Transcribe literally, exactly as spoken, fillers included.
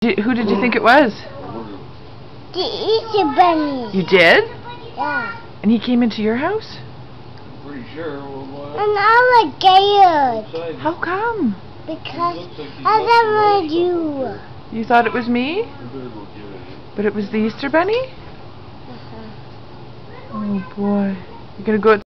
Did, who did you think it was? The Easter Bunny. You did? Yeah. And he came into your house? Pretty sure. Well, And I was scared How come? because I never knew. You thought it was me? But it was the Easter Bunny? Uh-huh. Oh boy. You're gonna go